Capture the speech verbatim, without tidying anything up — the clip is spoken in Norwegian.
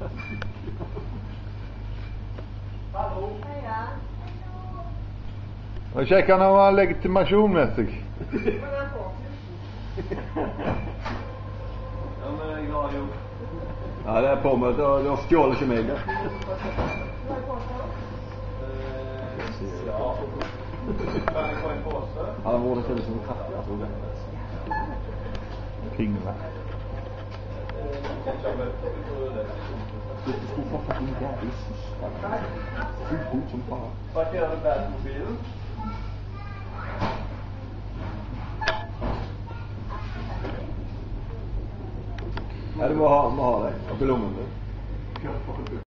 Hallo. Heia. Og sjekk han har legitimasjon med seg. Ja, men jeg har jo... Ja, det er på meg. Da, da stjåler ikke meg det. Ja. Kan jeg få en påse? Ja, det må det stille som kraftig, jeg tror det. Pingla. Du skulle få tatt en jævlig sista. Fullt ut som faen. Parkerer du Batmobilen? Ja, du må ha, må ha det. Oppi lommen.